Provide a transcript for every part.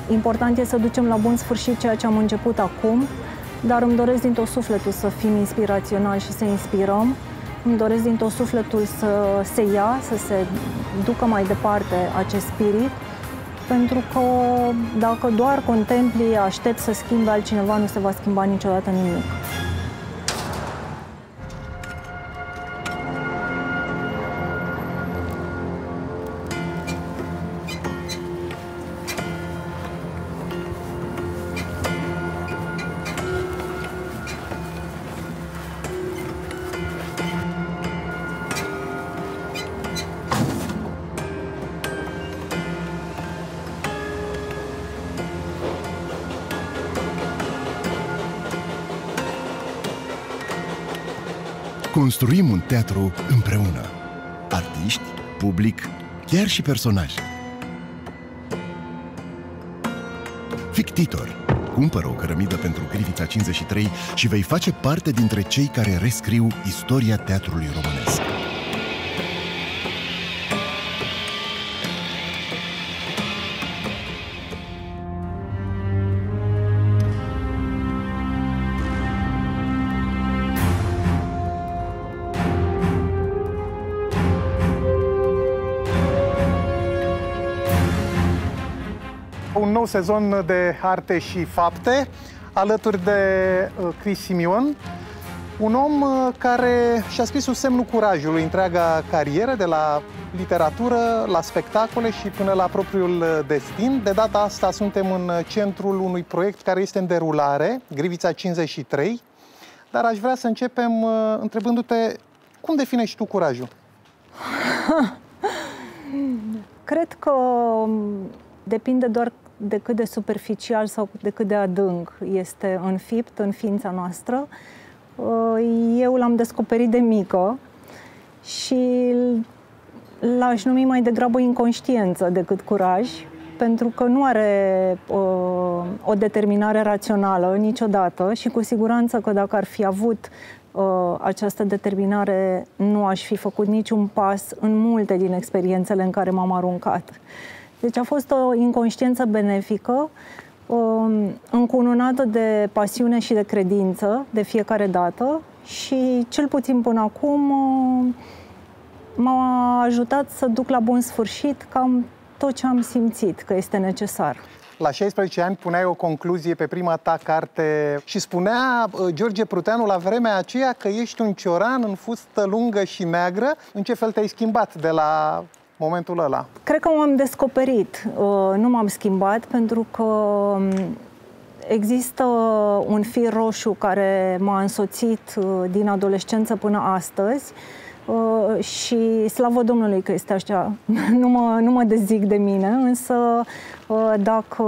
Important e să ducem la bun sfârșit ceea ce am început acum, dar îmi doresc din tot sufletul să fim inspiraționali și să inspirăm. Îmi doresc din tot sufletul să se ia, să se ducă mai departe acest spirit, pentru că dacă doar contempli, aștept să schimbe altcineva, nu se va schimba niciodată nimic. Construim un teatru împreună. Artiști, public, chiar și personaje. Fictitor. Cumpără o cărămidă pentru Grivița 53 și vei face parte dintre cei care rescriu istoria teatrului românesc. Un nou sezon de Arte și Fapte, alături de Chris Simion, un om care și-a scris sub semnul curajului întreaga carieră, de la literatură, la spectacole și până la propriul destin. De data asta suntem în centrul unui proiect care este în derulare, Grivița 53, dar aș vrea să începem întrebându-te, cum definești tu curajul? Cred că depinde doar de cât de superficial sau de cât de adânc este înfipt în ființa noastră. Eu l-am descoperit de mică și l-aș numi mai degrabă inconștiență decât curaj, pentru că nu are o determinare rațională niciodată și cu siguranță că dacă ar fi avut această determinare, nu aș fi făcut niciun pas în multe din experiențele în care m-am aruncat. Deci a fost o inconștiență benefică, încununată de pasiune și de credință de fiecare dată și, cel puțin până acum, m-a ajutat să duc la bun sfârșit cam tot ce am simțit că este necesar. La 16 ani puneai o concluzie pe prima ta carte și spunea George Pruteanu la vremea aceea că ești un cioran în fustă lungă și neagră. În ce fel te-ai schimbat de la momentul ăla? Cred că m-am descoperit, nu m-am schimbat, pentru că există un fir roșu care m-a însoțit din adolescență până astăzi și slavă Domnului că este așa, nu mă dezic de mine, însă dacă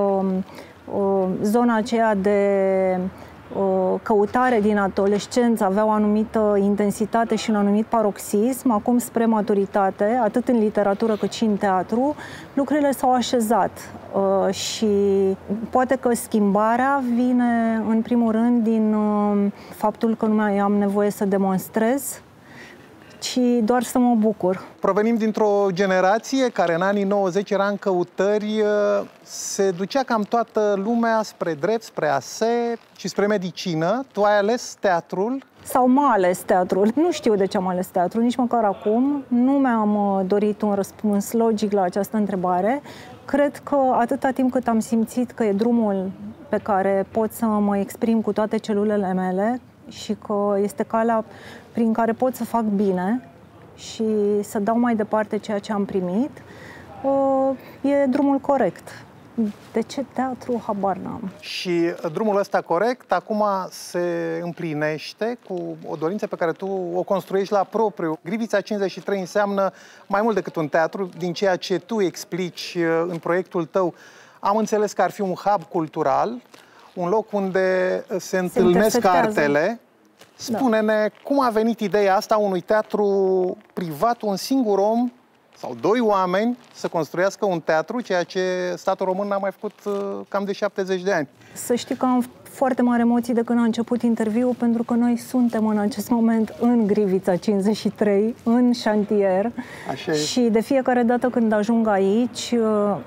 zona aceea de căutare din adolescență avea o anumită intensitate și un anumit paroxism, acum spre maturitate, atât în literatură cât și în teatru, lucrurile s-au așezat și poate că schimbarea vine în primul rând din faptul că nu mai am nevoie să demonstrez, ci doar să mă bucur. Provenim dintr-o generație care în anii 90 era în căutări, se ducea cam toată lumea spre drept, spre ASE și spre medicină. Tu ai ales teatrul? Sau m-a ales teatrul. Nu știu de ce am ales teatrul, nici măcar acum. Nu mi-am dorit un răspuns logic la această întrebare. Cred că atâta timp cât am simțit că e drumul pe care pot să mă exprim cu toate celulele mele și că este calea prin care pot să fac bine și să dau mai departe ceea ce am primit, e drumul corect. De ce teatru? Habar n-am. Și drumul ăsta corect acum se împlinește cu o dorință pe care tu o construiești la propriu. Grivița 53 înseamnă mai mult decât un teatru, din ceea ce tu explici în proiectul tău. Am înțeles că ar fi un hub cultural, un loc unde se întâlnesc artele. Spune-ne, cum a venit ideea asta unui teatru privat, un singur om sau doi oameni să construiască un teatru, ceea ce statul român n-a mai făcut cam de 70 de ani? Să știi că am foarte mari emoții de când a început interviul, pentru că noi suntem în acest moment în Grivița 53, în șantier. Așa e. Și de fiecare dată când ajung aici,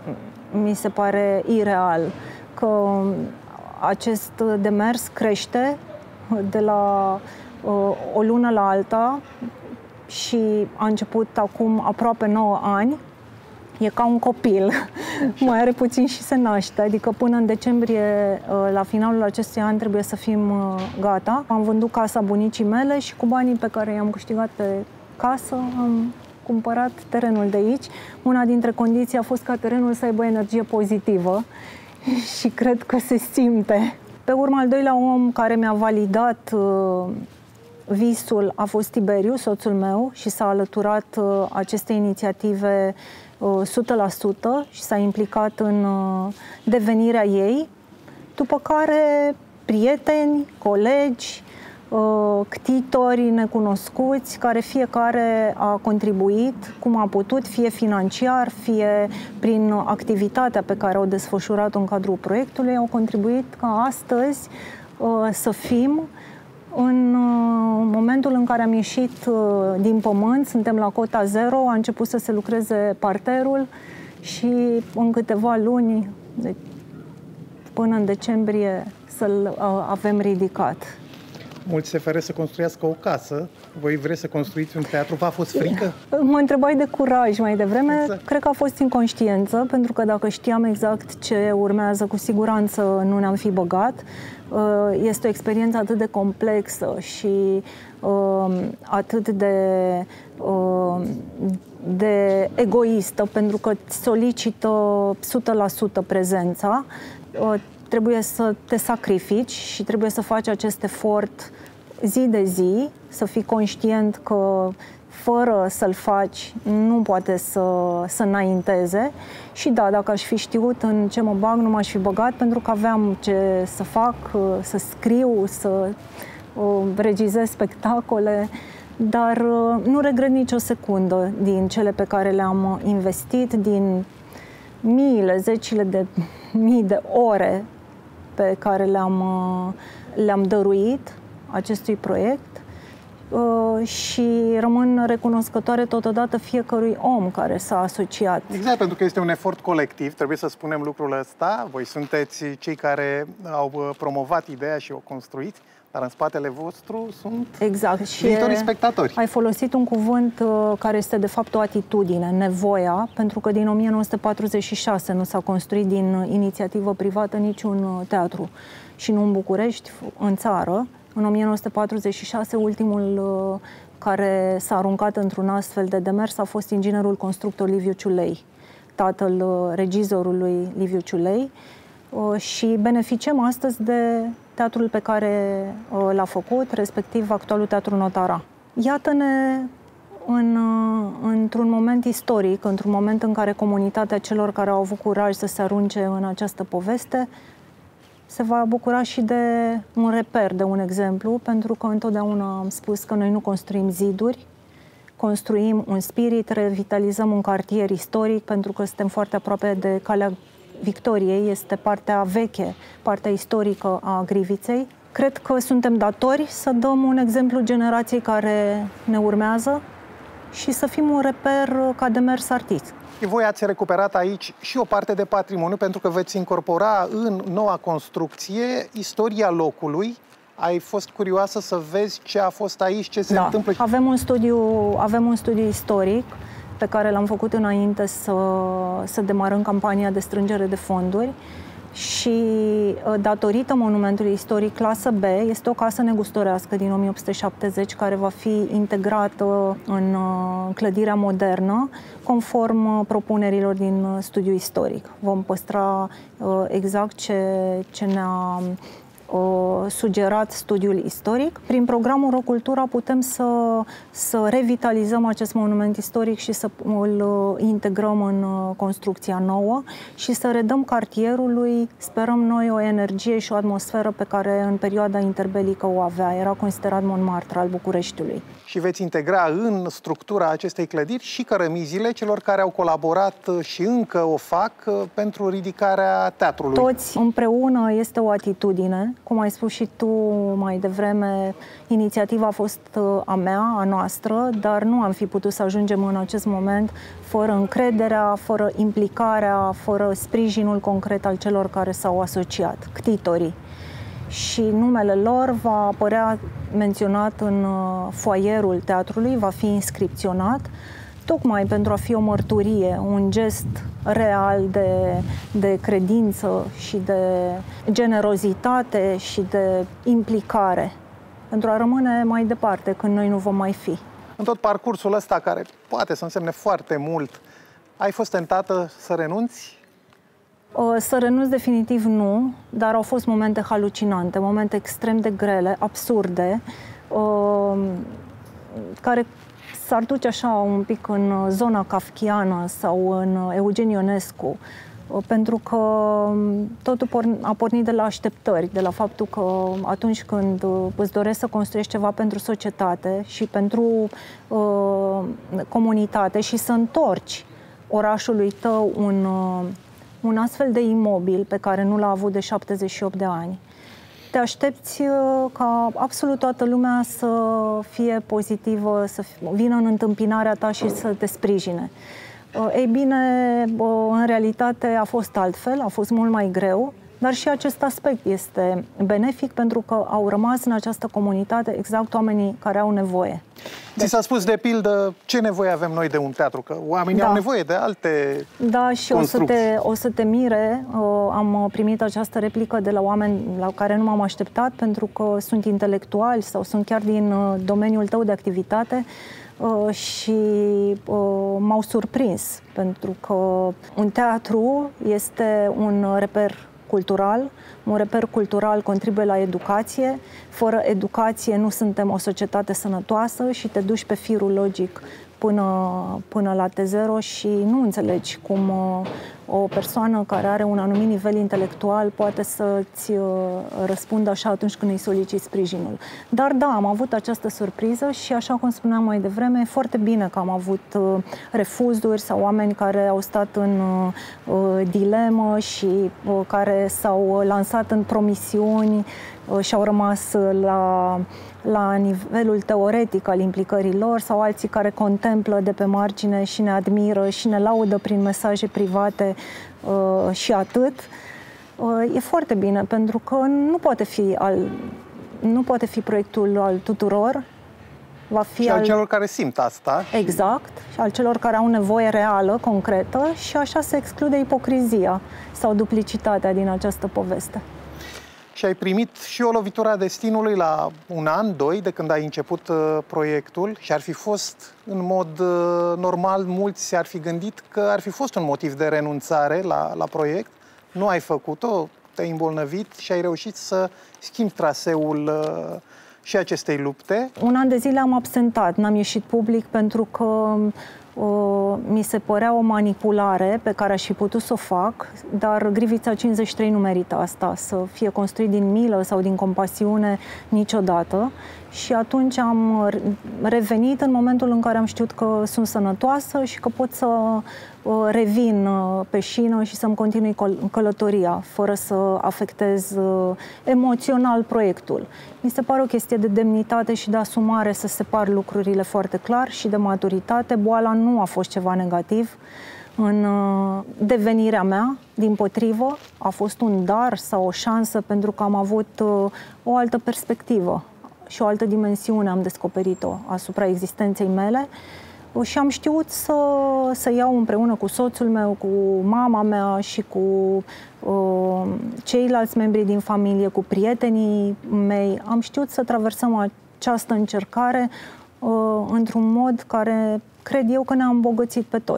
mi se pare ireal, că acest demers crește de la o lună la alta și a început acum aproape 9 ani. E ca un copil, mai are puțin și se naște, adică până în decembrie, la finalul acestui an, trebuie să fim gata. Am vândut casa bunicii mele și cu banii pe care i-am câștigat pe casă am cumpărat terenul de aici. Una dintre condiții a fost ca terenul să aibă energie pozitivă și cred că se simte. Pe urmă, al doilea om care mi-a validat visul a fost Tiberiu, soțul meu, și s-a alăturat acestei inițiative 100% și s-a implicat în devenirea ei, după care prieteni, colegi, ctitori necunoscuți, care fiecare a contribuit cum a putut, fie financiar, fie prin activitatea pe care au desfășurat-o în cadrul proiectului, au contribuit ca astăzi să fim în momentul în care am ieșit din pământ, suntem la cota zero, a început să se lucreze parterul și în câteva luni, până în decembrie, să-l avem ridicat. Mulți se feresc să construiască o casă. Voi vreți să construiți un teatru? V-a fost frică? Mă întrebai de curaj mai devreme. Exact. Cred că a fost inconștiență, pentru că dacă știam exact ce urmează, cu siguranță nu ne-am fi băgat. Este o experiență atât de complexă și atât de egoistă, pentru că solicită 100% prezența. Trebuie să te sacrifici și trebuie să faci acest efort zi de zi, să fii conștient că fără să-l faci nu poate să înainteze. Și da, dacă aș fi știut în ce mă bag, nu m-aș fi băgat, pentru că aveam ce să fac, să scriu, să regizez spectacole, dar nu regret nicio secundă din cele pe care le-am investit, din miile, zecile de mii de ore pe care le-am dăruit acestui proiect și rămân recunoscătoare totodată fiecărui om care s-a asociat. Exact, pentru că este un efort colectiv, trebuie să spunem lucrul ăsta. Voi sunteți cei care au promovat ideea și o construiți, dar în spatele vostru sunt viitorii spectatori. Ai folosit un cuvânt care este de fapt o atitudine, nevoia, pentru că din 1946 nu s-a construit din inițiativă privată niciun teatru. Și nu în București, în țară. În 1946, ultimul care s-a aruncat într-un astfel de demers a fost inginerul constructor Liviu Ciulei, tatăl regizorului Liviu Ciulei, și beneficiem astăzi de teatrul pe care l-a făcut, respectiv actualul Teatru Notara. Iată-ne într-un moment istoric, într-un moment în care comunitatea celor care au avut curaj să se arunce în această poveste se va bucura și de un reper, de un exemplu, pentru că întotdeauna am spus că noi nu construim ziduri, construim un spirit, revitalizăm un cartier istoric, pentru că suntem foarte aproape de Calea Victoriei, este partea veche, partea istorică a Griviței. Cred că suntem datori să dăm un exemplu generației care ne urmează și să fim un reper ca demers artist. Voi ați recuperat aici și o parte de patrimoniu, pentru că veți incorpora în noua construcție istoria locului. Ai fost curioasă să vezi ce a fost aici, ce se întâmplă? Avem un studiu istoric pe care l-am făcut înainte să demarăm campania de strângere de fonduri și datorită monumentului istoric clasă B, este o casă negustorească din 1870 care va fi integrată în clădirea modernă conform propunerilor din studiu istoric. Vom păstra exact ce ne-a sugerat studiul istoric. Prin programul RoCultura putem să revitalizăm acest monument istoric și să îl integrăm în construcția nouă și să redăm cartierului, sperăm noi, o energie și o atmosferă pe care în perioada interbelică o avea. Era considerat Montmartre al Bucureștiului. și veți integra în structura acestei clădiri și cărămizile celor care au colaborat și încă o fac pentru ridicarea teatrului. Toți împreună este o atitudine. Cum ai spus și tu mai devreme, inițiativa a fost a mea, a noastră, dar nu am fi putut să ajungem în acest moment fără încrederea, fără implicarea, fără sprijinul concret al celor care s-au asociat, ctitorii. Și numele lor va apărea menționat în foaierul teatrului, va fi inscripționat, tocmai pentru a fi o mărturie, un gest real de credință și de generozitate și de implicare, pentru a rămâne mai departe când noi nu vom mai fi. În tot parcursul ăsta, care poate să însemne foarte mult, ai fost tentată să renunți? Să renunț definitiv nu, dar au fost momente halucinante, momente extrem de grele, absurde, care s-ar duce așa un pic în zona kafkiană sau în Eugen Ionescu, pentru că totul a pornit de la așteptări, de la faptul că atunci când îți dorești să construiești ceva pentru societate și pentru comunitate și să întorci orașului tău un astfel de imobil pe care nu l-a avut de 78 de ani, te aștepți ca absolut toată lumea să fie pozitivă, să vină în întâmpinarea ta și să te sprijine. Ei bine, în realitate a fost altfel, a fost mult mai greu, dar și acest aspect este benefic pentru că au rămas în această comunitate exact oamenii care au nevoie. Ți s-a spus, de pildă, ce nevoie avem noi de un teatru? Că oamenii au nevoie de alte și o să te mire. Am primit această replică de la oameni la care nu m-am așteptat, pentru că sunt intelectuali sau sunt chiar din domeniul tău de activitate și m-au surprins, pentru că un teatru este un reper cultural. Un reper cultural contribuie la educație. Fără educație nu suntem o societate sănătoasă și te duci pe firul logic până la T0 și nu înțelegi cum o persoană care are un anumit nivel intelectual poate să-ți răspundă așa atunci când îi soliciți sprijinul. Dar da, am avut această surpriză și, așa cum spuneam mai devreme, e foarte bine că am avut refuzuri sau oameni care au stat în dilemă și care s-au lansat în promisiuni și au rămas la nivelul teoretic al implicării lor, sau alții care contemplă de pe margine și ne admiră și ne laudă prin mesaje private și atât. E foarte bine, pentru că nu poate fi proiectul al tuturor. Va fi și al celor care simt asta. Exact, și al celor care au nevoie reală, concretă, și așa se exclude ipocrizia sau duplicitatea din această poveste. Și ai primit și o lovitură a destinului la un an, doi, de când ai început proiectul, și ar fi fost, în mod normal, mulți ar fi gândit că ar fi fost un motiv de renunțare la proiect. Nu ai făcut-o, te-ai îmbolnăvit și ai reușit să schimbi traseul și acestei lupte. Un an de zile am absentat, n-am ieșit public pentru că mi se părea o manipulare pe care aș fi putut să o fac, dar Grivița 53 nu merită asta, să fie construit din milă sau din compasiune niciodată. Și atunci am revenit în momentul în care am știut că sunt sănătoasă și că pot să revin pe șină și să-mi continui călătoria, fără să afectez emoțional proiectul. Mi se pare o chestie de demnitate și de asumare să separ lucrurile foarte clar și de maturitate. Boala nu a fost ceva negativ în devenirea mea, dimpotrivă, a fost un dar sau o șansă pentru că am avut o altă perspectivă și o altă dimensiune am descoperit-o asupra existenței mele și am știut să iau împreună cu soțul meu, cu mama mea și cu ceilalți membri din familie, cu prietenii mei, am știut să traversăm această încercare într-un mod care cred eu că ne-a îmbogățit pe toți.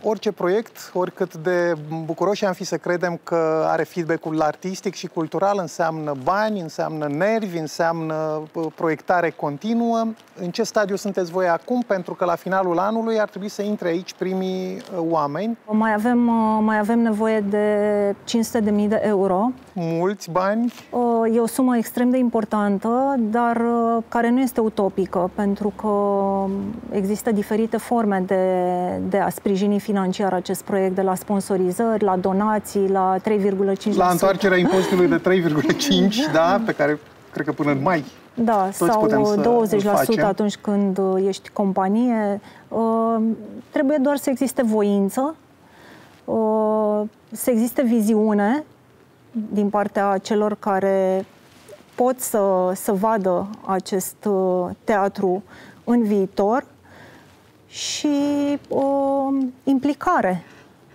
orice proiect, oricât de bucuroși am fi să credem că are feedback-ul artistic și cultural, înseamnă bani, înseamnă nervi, înseamnă proiectare continuă. În ce stadiu sunteți voi acum? Pentru că la finalul anului ar trebui să intre aici primii oameni. Mai avem nevoie de 500.000 de euro. Mulți bani. E o sumă extrem de importantă, dar care nu este utopică, pentru că există diferite forme de a sprijini financiar acest proiect, de la sponsorizări, la donații, la 3,5%. La întoarcerea impozitului de 3,5%, da, pe care cred că până în mai. Da, sau 20% atunci când ești companie. Trebuie doar să existe voință, să existe viziune din partea celor care pot să vadă acest teatru în viitor și implicare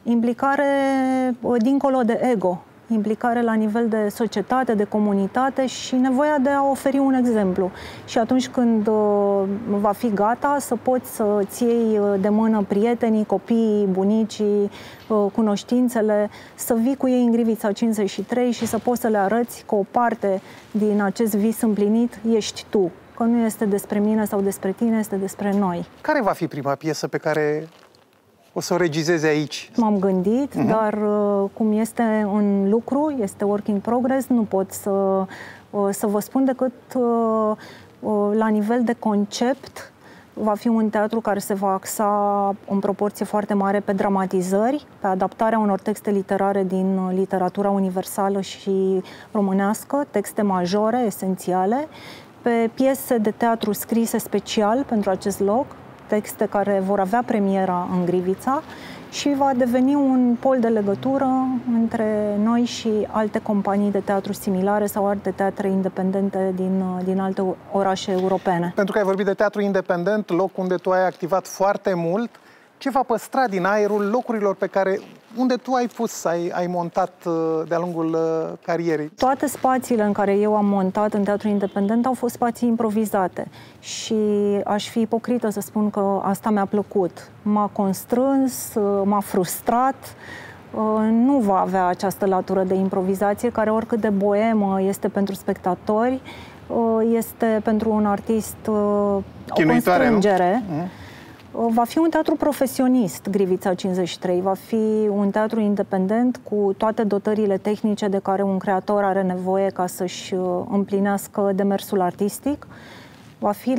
dincolo de ego, implicare la nivel de societate, de comunitate și nevoia de a oferi un exemplu. Și atunci când va fi gata, să poți să-ți iei de mână prietenii, copiii, bunicii, cunoștințele, să vii cu ei în Grivița 53 și să poți să le arăți că o parte din acest vis împlinit ești tu. Că nu este despre mine sau despre tine, este despre noi. Care va fi prima piesă pe care o să o regizezi aici? M-am gândit, dar cum este un lucru, este work in progress, nu pot să vă spun decât la nivel de concept. Va fi un teatru care se va axa în proporție foarte mare pe dramatizări, pe adaptarea unor texte literare din literatura universală și românească, texte majore, esențiale, pe piese de teatru scrise special pentru acest loc, texte care vor avea premiera în Grivița și va deveni un pol de legătură între noi și alte companii de teatru similare sau alte teatre independente din alte orașe europene. Pentru că ai vorbit de teatru independent, loc unde tu ai activat foarte mult, ce va păstra din aerul locurilor unde tu ai ai montat de-a lungul carierei? Toate spațiile în care eu am montat în teatru independent au fost spații improvizate și aș fi ipocrită să spun că asta mi-a plăcut. M-a constrâns, m-a frustrat. Nu va avea această latură de improvizație care, oricât de boemă este pentru spectatori, este pentru un artist o constrângere. Va fi un teatru profesionist, Grivița 53. Va fi un teatru independent cu toate dotările tehnice de care un creator are nevoie ca să-și împlinească demersul artistic. Va fi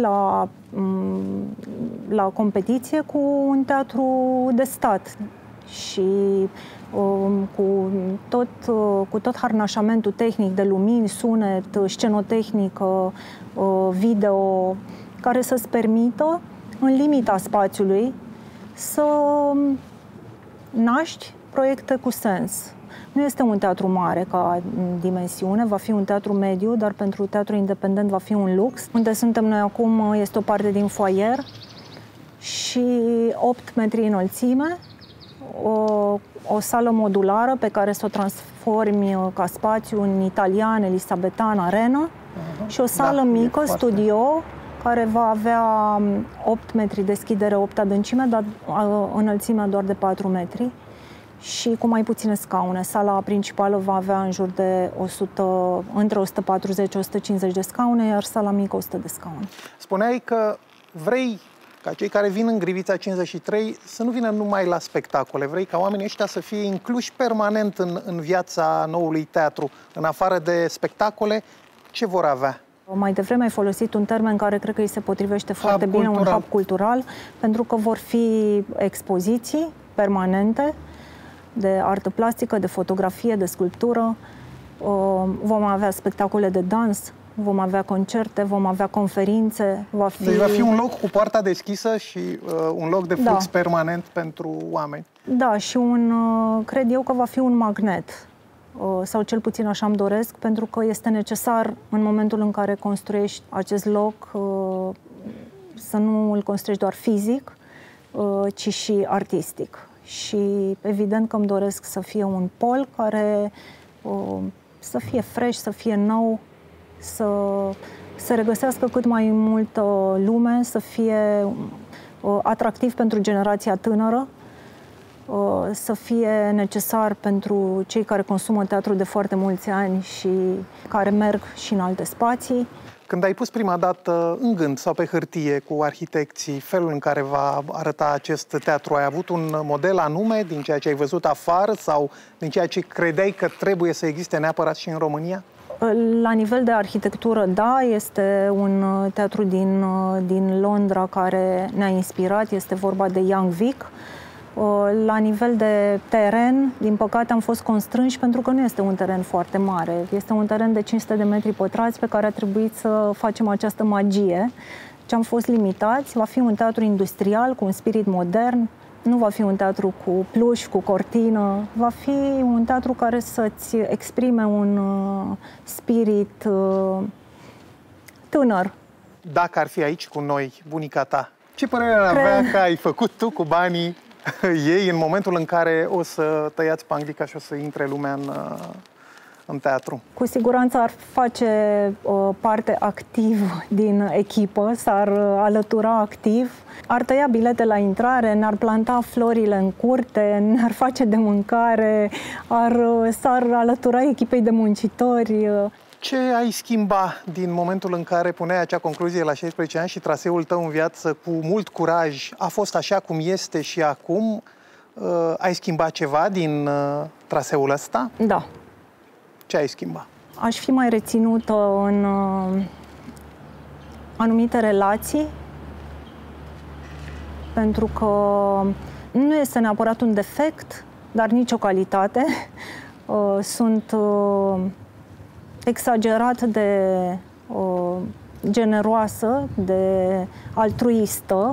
la competiție cu un teatru de stat și cu tot harnașamentul tehnic de lumini, sunet, scenotehnică, video, care să-ți permită în limita spațiului, să naști proiecte cu sens. Nu este un teatru mare ca dimensiune, va fi un teatru mediu, dar pentru teatru independent va fi un lux. Unde suntem noi acum este o parte din foaier și 8 metri înălțime, o sală modulară pe care să o transformi ca spațiu în italian, elisabetan, arenă și o sală mică, studio, care va avea 8 metri deschidere, 8 adâncime, dar înălțimea doar de 4 metri și cu mai puține scaune. Sala principală va avea în jur de între 140-150 de scaune, iar sala mică 100 de scaune. Spuneai că vrei ca cei care vin în Grivița 53 să nu vină numai la spectacole, vrei ca oamenii ăștia să fie incluși permanent în viața noului teatru. În afară de spectacole, ce vor avea? Mai devreme ai folosit un termen care cred că îi se potrivește foarte bine, un hub cultural, pentru că vor fi expoziții permanente de artă plastică, de fotografie, de sculptură, vom avea spectacole de dans, vom avea concerte, vom avea conferințe, Deci va fi un loc cu poarta deschisă și un loc de flux permanent pentru oameni. Da, și cred eu că va fi un magnet. Sau cel puțin așa îmi doresc, pentru că este necesar în momentul în care construiești acest loc să nu îl construiești doar fizic, ci și artistic. Și evident că îmi doresc să fie un pol care să fie fresh, să fie nou, să regăsească cât mai multă lume, să fie atractiv pentru generația tânără să fie necesar pentru cei care consumă teatru de foarte mulți ani și care merg și în alte spații. Când ai pus prima dată în gând sau pe hârtie cu arhitecții felul în care va arăta acest teatru, ai avut un model anume din ceea ce ai văzut afară sau din ceea ce credeai că trebuie să existe neapărat și în România? La nivel de arhitectură, da, este un teatru din Londra care ne-a inspirat, este vorba de Young Vic. La nivel de teren, din păcate, am fost constrânși pentru că nu este un teren foarte mare. Este un teren de 500 de metri pătrați pe care a trebuit să facem această magie. Deci am fost limitați. Va fi un teatru industrial cu un spirit modern. Nu va fi un teatru cu pluș, cu cortină. Va fi un teatru care să-ți exprime un spirit tânăr. Dacă ar fi aici cu noi, bunica ta, ce părere ar avea că ai făcut tu cu banii ei în momentul în care o să tăiați panglica și o să intre lumea în teatru? Cu siguranță ar face parte activ din echipă, s-ar alătura activ, ar tăia bilete la intrare, ne-ar planta florile în curte, ne-ar face de mâncare, s-ar alătura echipei de muncitori. Ce ai schimba din momentul în care puneai acea concluzie la 16 ani și traseul tău în viață cu mult curaj a fost așa cum este și acum? Ai schimbat ceva din traseul ăsta? Da. Ce ai schimba? Aș fi mai reținută în anumite relații, pentru că nu este neapărat un defect, dar nici o calitate. Sunt exagerat de generoasă, de altruistă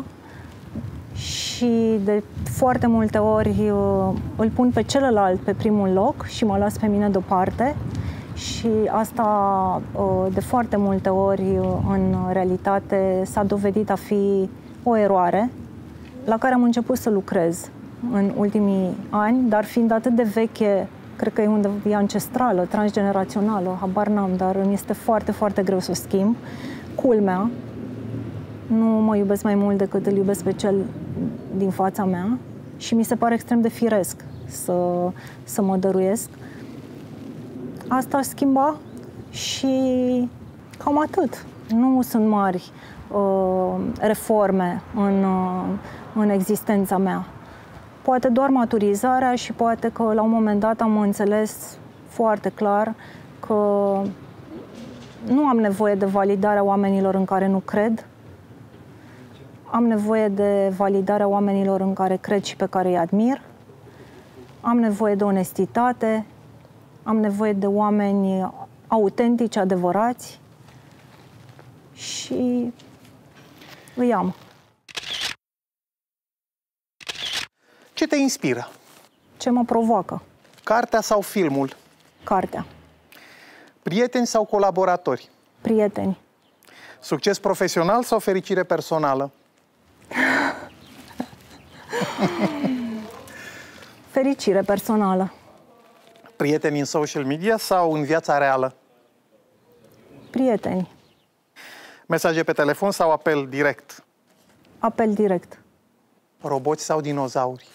și de foarte multe ori îl pun pe celălalt pe primul loc și mă las pe mine deoparte. Și asta de foarte multe ori în realitate s-a dovedit a fi o eroare la care am început să lucrez în ultimii ani, dar fiind atât de veche, cred că e ancestrală, transgenerațională, habar n-am, dar îmi este foarte, foarte greu să o schimb. Culmea, nu mă iubesc mai mult decât îl iubesc pe cel din fața mea și mi se pare extrem de firesc să mă dăruiesc. Asta aș schimba și cam atât. Nu sunt mari reforme în existența mea. Poate doar maturizarea și poate că la un moment dat am înțeles foarte clar că nu am nevoie de validarea oamenilor în care nu cred. Am nevoie de validarea oamenilor în care cred și pe care îi admir. Am nevoie de onestitate. Am nevoie de oameni autentici, adevărați. Și îi am. Ce te inspiră? Ce mă provoacă? Cartea sau filmul? Cartea. Prieteni sau colaboratori? Prieteni. Succes profesional sau fericire personală? Fericire personală. Prieteni în social media sau în viața reală? Prieteni. Mesaje pe telefon sau apel direct? Apel direct. Roboți sau dinozauri?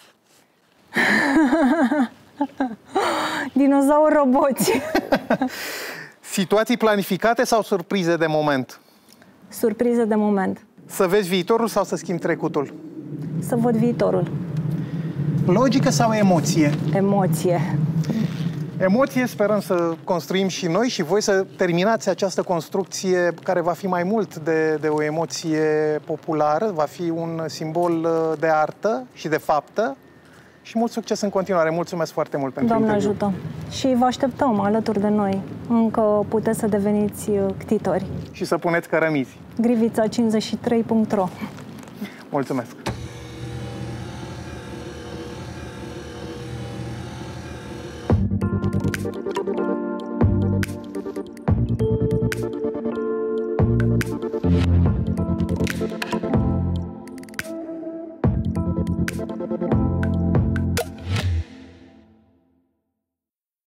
Dinozauri roboți. Situații planificate sau surprize de moment? Surprize de moment. Să vezi viitorul sau să schimbi trecutul? Să văd viitorul. Logică sau emoție? Emoție. Emoție, sperăm să construim și noi și voi să terminați această construcție care va fi mai mult de o emoție populară, va fi un simbol de artă și de faptă. Și mult succes în continuare. Mulțumesc foarte mult pentru Doamne interviu. ajută. Și vă așteptăm alături de noi. Încă puteți să deveniți ctitori. Și să puneți cărămizi. Grivița53.ro. Mulțumesc!